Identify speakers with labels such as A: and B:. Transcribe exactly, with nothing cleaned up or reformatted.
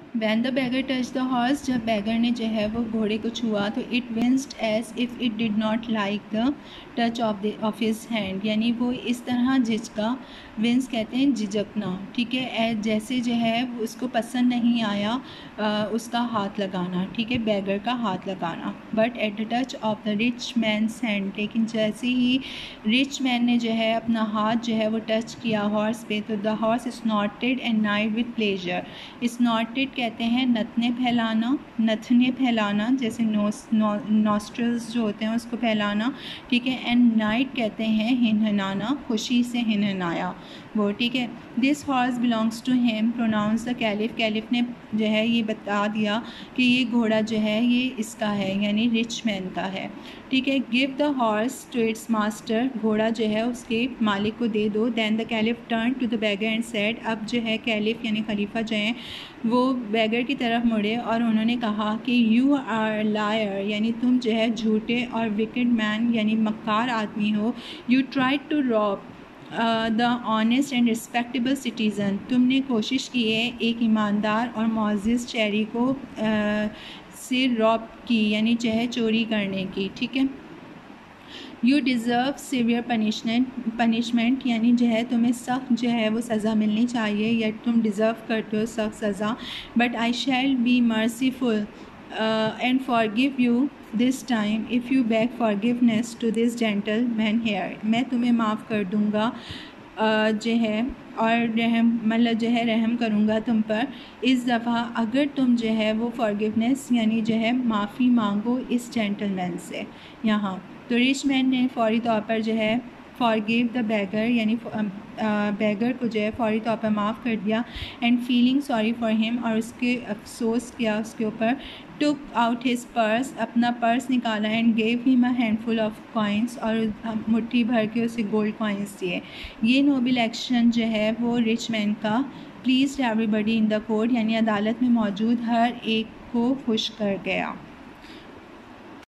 A: Van the beggar touch the horse, जब beggar ने जो है वो घोड़े को छुआ तो it winced as if it did not like the touch of the of his hand, यानी वो इस तरह झिझका, विंस कहते हैं झिझकना, ठीक है, जैसे जो है वो उसको पसंद नहीं आया आ, उसका हाथ लगाना, ठीक है, बैगर का हाथ लगाना। But at the touch of the rich man's hand, लेकिन जैसे ही रिच मैन ने जो है अपना हाथ जो है वो टच किया हॉर्स पे, तो the horse snorted and neighed with pleasure. Snorted कहते हैं नथने फैलाना, नथने फैलाना, जैसे नोस नॉस्ट्रल्स जो होते हैं उसको फैलाना, ठीक है, एंड नाइट कहते हैं हिनहनाना, खुशी से हिनहनाया वो, ठीक है। This horse belongs to him, pronounce the caliph, caliph ने जो है ये बता दिया कि ये घोड़ा जो है ये इसका है, यानी रिच मैन का है, ठीक है। Give the horse to its master, घोड़ा जो है उसके मालिक को दे दो। Then the caliph turn to the beggar and said, अब जो है कैलिफ यानी खलीफा जो है वो बैगर की तरफ मुड़े और उन्होंने कहा कि यू आर लायर, यानी तुम जो है झूठे और विकेड मैन यानी मक्कार आदमी हो। You try to rob the honest and respectable citizen, तुमने कोशिश की है एक ईमानदार और मुअज़्ज़ज़ शहरी को uh, से रॉब की, यानी जो है चोरी करने की, ठीक है। You deserve severe punishment, punishment यानी जो है तुम्हें सख्त जो है वो सज़ा मिलनी चाहिए या तुम डिज़र्व करते हो सख्त सज़ा। But I shall be merciful and forgive you this time if you beg forgiveness to this gentleman here, मैं तुम्हें माफ़ कर दूँगा uh, जो है और रहम मतलब जो है रहम करूँगा तुम पर इस दफ़ा अगर तुम जो है वो फॉरगिवनेस यानी जो है माफ़ी मांगो इस जेंटलमैन से। यहाँ तो रिच मैन ने फौरी तौर पर जो है फॉरगिव द बैगर यानी बैगर को जो है फौरी तौर पर माफ़ कर दिया। And feeling sorry for him, और उसके अफसोस किया उसके ऊपर। टुक आउट हिज पर्स, अपना पर्स निकाला। And gave him a handful of coins, और मुट्ठी भर के उसे गोल्ड कॉइन्स दिए। ये नोबल एक्शन जो है वो रिच मैन का please everybody in the court, यानी अदालत में मौजूद हर एक को खुश कर गया।